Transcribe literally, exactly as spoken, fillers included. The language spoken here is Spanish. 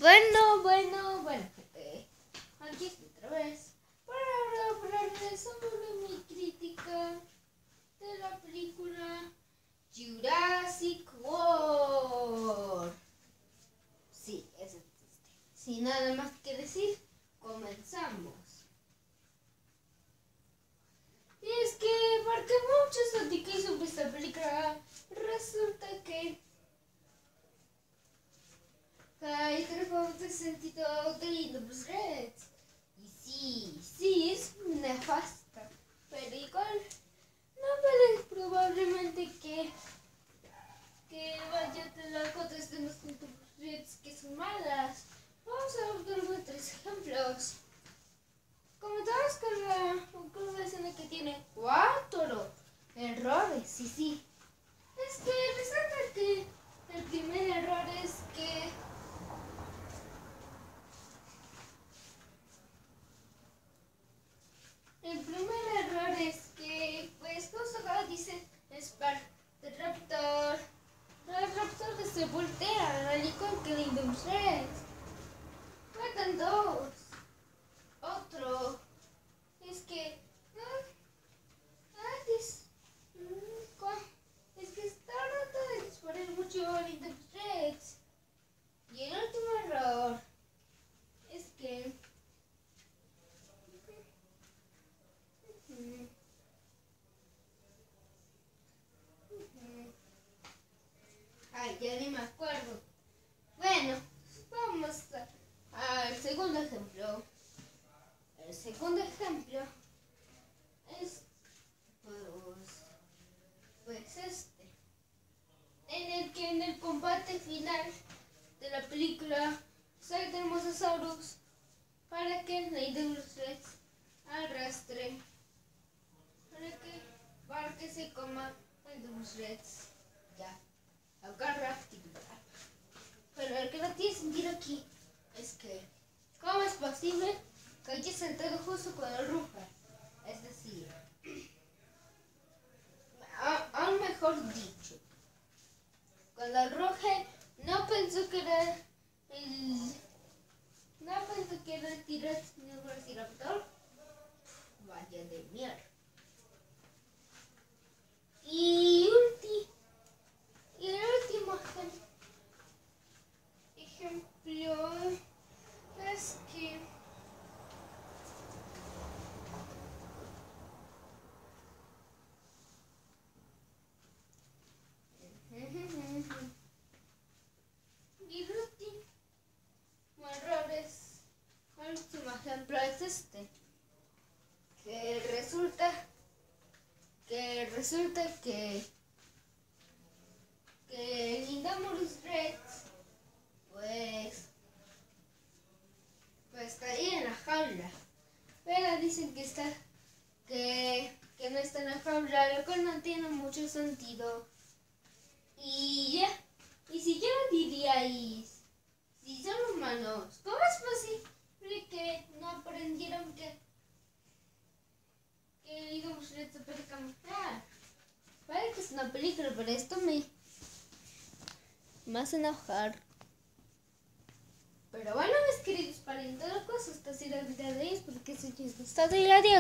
Bueno, bueno, bueno, gente, aquí estoy otra vez para hablarles sobre mi crítica de la película Jurassic World. Sí, es este. Sin nada más que decir, comenzamos. Y es que, porque muchos platiqué sobre esta película, resulta que hay tres sentido de Windows Red. Y sí, sí, es nefasta. Pero igual, no vale probablemente que, que vaya de la contra de los Windows Reds que son malas. Vamos a ver tres ejemplos. Comenzamos con la, con la escena que tiene cuatro errores. Sí, sí. Es que resulta que el primer error es que El primer error es que, pues, justo acá dice Spark-Raptor. El Raptor se voltea, al igual que Kingdom Red. Faltan dos. Otro es que, no, antes, es que está tratando de disparar mucho a Kingdom Red. Y el último error es que Ay, ya ni me acuerdo. Bueno, vamos al segundo ejemplo. El segundo ejemplo es, pues, pues este, en el que en el combate final de la película sale el Mosasaurus para que el Nidosaurus Rex arrastre, para que, para que se coma el Nidosaurus Rex. Ya. Agarra actividad. Pero el que no tiene sentido aquí es que, ¿cómo es posible que haya sentado justo cuando el Ruger? Es decir, a, aún mejor dicho, cuando el Ruger no pensó que era el. No pensó que era el T-Rex ni el Velociraptor. Vaya de mierda. Y ulti. Y el último ejemplo es que y el último error es, el último ejemplo es este, que resulta que resulta que que el Indominus Rex pues pues estaría en la jaula, pero dicen que está que, que no está en la jaula, lo cual no tiene mucho sentido. Y ya, y si yo diríais, si son humanos, ¿cómo es posible que no aprendieron que que el Indominus Rex se puede camuflar? Parece que es una película, pero esto me me hace enojar. Pero bueno, mis queridos parientes, hasta si la vida de ellos, porque si les gusta, adiós.